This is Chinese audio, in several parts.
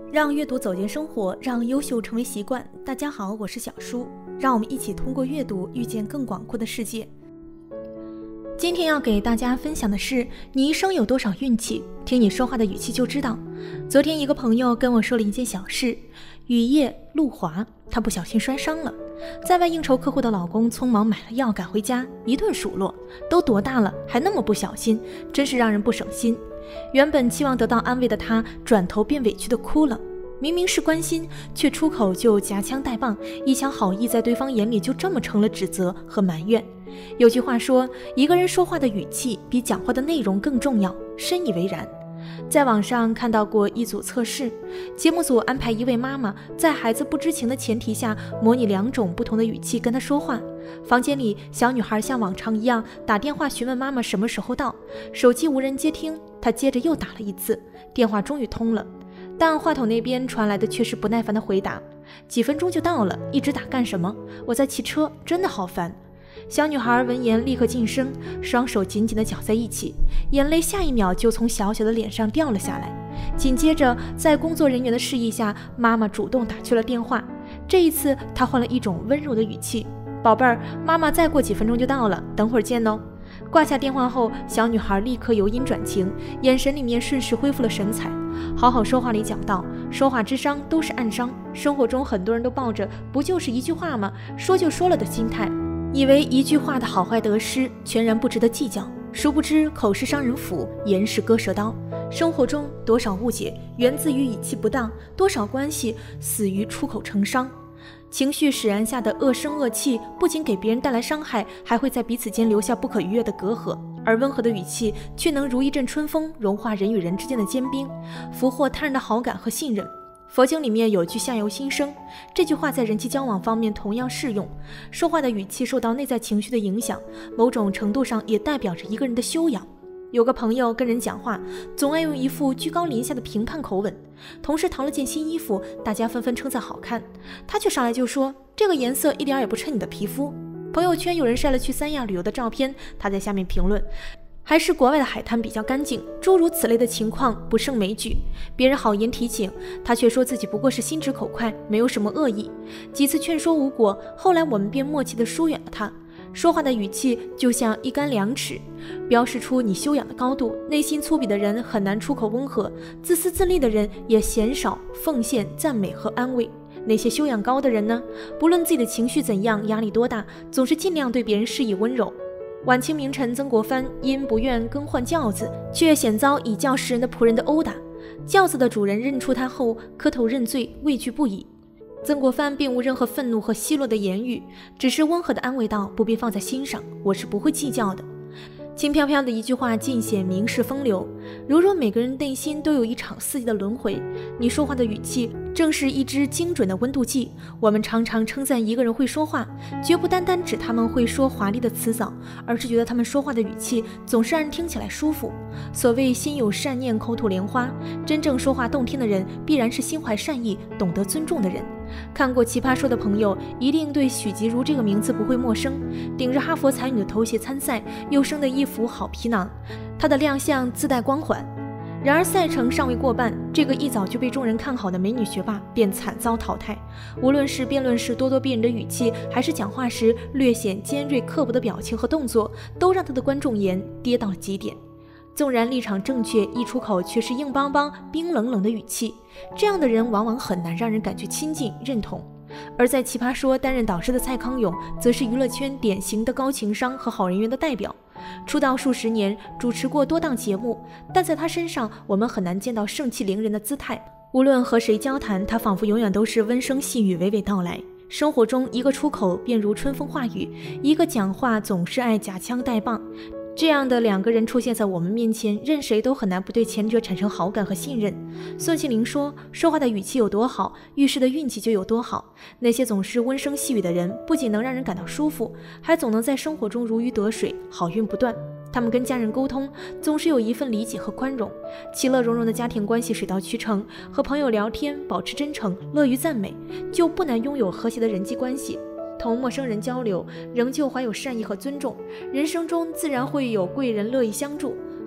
让阅读走进生活，让优秀成为习惯。大家好，我是小舒，让我们一起通过阅读遇见更广阔的世界。今天要给大家分享的是，你一生有多少运气，听你说话的语气就知道。昨天一个朋友跟我说了一件小事，雨夜路滑，她不小心摔伤了，在外应酬客户的老公匆忙买了药赶回家，一顿数落，都多大了还那么不小心，真是让人不省心。原本期望得到安慰的他，转头便委屈地哭了。明明是关心，却出口就夹枪带棒，一腔好意在对方眼里就这么成了指责和埋怨。有句话说，一个人说话的语气比讲话的内容更重要，深以为然。在网上看到过一组测试，节目组安排一位妈妈在孩子不知情的前提下，模拟2种不同的语气跟她说话。房间里，小女孩像往常一样打电话询问妈妈什么时候到，手机无人接听，她接着又打了一次，电话终于通了，但话筒那边传来的却是不耐烦的回答：几分钟就到了，一直打干什么？我在骑车，真的好烦。小女孩闻言立刻噤声，双手紧紧地绞在一起，眼泪下一秒就从小小的脸上掉了下来。紧接着，在工作人员的示意下，妈妈主动打去了电话。这一次，她换了一种温柔的语气：宝贝儿，妈妈再过几分钟就到了，等会儿见哦。挂下电话后，小女孩立刻由阴转晴，眼神里面瞬时恢复了神采。好好说话里讲到，说话之伤都是暗伤。生活中很多人都抱着不就是一句话吗，说就说了的心态，以为一句话的好坏得失全然不值得计较，殊不知口是伤人斧，言是割舌刀。生活中多少误解源自于语气不当，多少关系死于出口成伤。情绪使然下的恶声恶气不仅给别人带来伤害，还会在彼此间留下不可逾越的隔阂，而温和的语气却能如一阵春风，融化人与人之间的坚冰，俘获他人的好感和信任。佛经里面有句相由心生，这句话在人际交往方面同样适用。说话的语气受到内在情绪的影响，某种程度上也代表着一个人的修养。有个朋友跟人讲话，总爱用一副居高临下的评判口吻。同事淘了件新衣服，大家纷纷称赞好看，他却上来就说这个颜色一点也不衬你的皮肤。朋友圈有人晒了去三亚旅游的照片，他在下面评论，还是国外的海滩比较干净，诸如此类的情况不胜枚举。别人好言提醒，他却说自己不过是心直口快，没有什么恶意。几次劝说无果，后来我们便默契地疏远了他。说话的语气就像一杆量尺，标示出你修养的高度。内心粗鄙的人很难出口温和，自私自利的人也鲜少奉献赞美和安慰。那些修养高的人呢？不论自己的情绪怎样，压力多大，总是尽量对别人施以温柔。晚清名臣曾国藩因不愿更换轿子，却险遭以教识人的仆人的殴打。轿子的主人认出他后，磕头认罪，畏惧不已。曾国藩并无任何愤怒和奚落的言语，只是温和地安慰道：不必放在心上，我是不会计较的。轻飘飘的一句话尽显名士风流。如若每个人内心都有一场四季的轮回，你说话的语气正是一支精准的温度计。我们常常称赞一个人会说话，绝不单单指他们会说华丽的辞藻，而是觉得他们说话的语气总是让人听起来舒服。所谓心有善念，口吐莲花，真正说话动听的人，必然是心怀善意，懂得尊重的人。看过《奇葩说》的朋友一定对许吉如这个名字不会陌生，顶着哈佛才女的头衔参赛，又生得一副好皮囊，她的亮相自带光环。然而赛程尚未过半，这个一早就被众人看好的美女学霸便惨遭淘汰。无论是辩论时咄咄逼人的语气，还是讲话时略显尖锐刻薄的表情和动作，都让她的观众缘跌到了极点。纵然立场正确，一出口却是硬邦邦、冰冷冷的语气，这样的人往往很难让人感觉亲近、认同。而在奇葩说担任导师的蔡康永，则是娱乐圈典型的高情商和好人缘的代表。出道数十年，主持过多档节目，但在他身上，我们很难见到盛气凌人的姿态。无论和谁交谈，他仿佛永远都是温声细语，娓娓道来。生活中，一个出口便如春风化雨，一个讲话总是爱夹枪带棒。这样的2个人出现在我们面前，任谁都很难不对前者产生好感和信任。宋庆龄说，说话的语气有多好，遇事的运气就有多好。那些总是温声细语的人，不仅能让人感到舒服，还总能在生活中如鱼得水，好运不断。他们跟家人沟通，总是有一份理解和宽容，其乐融融的家庭关系水到渠成。和朋友聊天，保持真诚，乐于赞美，就不难拥有和谐的人际关系。同陌生人交流，仍旧怀有善意和尊重，人生中自然会有贵人乐意相助。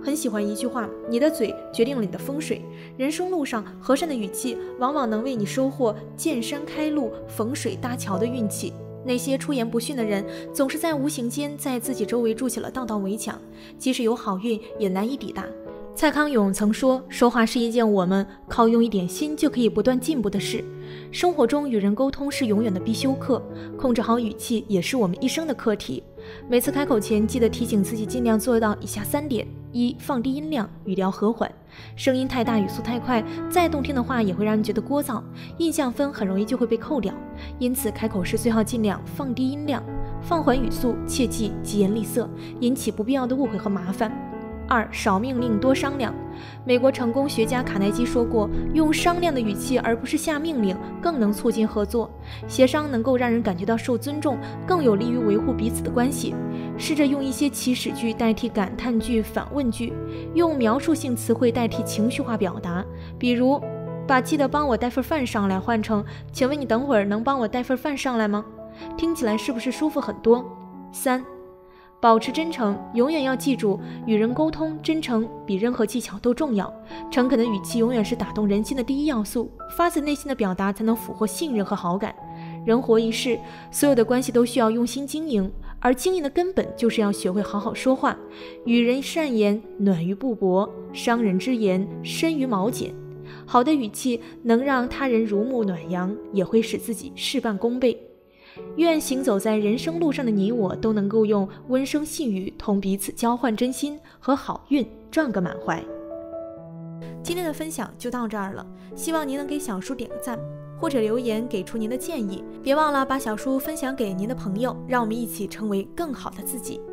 很喜欢一句话，你的嘴决定了你的风水。人生路上，和善的语气往往能为你收获见山开路、逢水搭桥的运气。那些出言不逊的人，总是在无形间在自己周围筑起了道道围墙，即使有好运，也难以抵达。蔡康永曾说，说话是一件我们靠用一点心就可以不断进步的事。生活中与人沟通是永远的必修课，控制好语气也是我们一生的课题。每次开口前，记得提醒自己尽量做到以下3点：一、放低音量，语调和缓，声音太大，语速太快，再动听的话也会让人觉得聒噪，印象分很容易就会被扣掉。因此，开口时最好尽量放低音量，放缓语速，切忌疾言厉色，引起不必要的误会和麻烦。2. 少命令多商量。美国成功学家卡耐基说过，用商量的语气而不是下命令，更能促进合作。协商能够让人感觉到受尊重，更有利于维护彼此的关系。试着用一些祈使句代替感叹句、反问句，用描述性词汇代替情绪化表达，比如把记得帮我带份饭上来换成请问你等会儿能帮我带份饭上来吗？听起来是不是舒服很多？3. 保持真诚，永远要记住，与人沟通，真诚比任何技巧都重要。诚恳的语气永远是打动人心的第一要素，发自内心的表达才能俘获信任和好感。人活一世，所有的关系都需要用心经营，而经营的根本就是要学会好好说话。与人善言，暖于布帛；伤人之言，深于毛茧。好的语气能让他人如沐暖阳，也会使自己事半功倍。愿行走在人生路上的你我都能够用温声细语同彼此交换真心，和好运赚个满怀。今天的分享就到这儿了，希望您能给小叔点个赞，或者留言给出您的建议。别忘了把小叔分享给您的朋友，让我们一起成为更好的自己。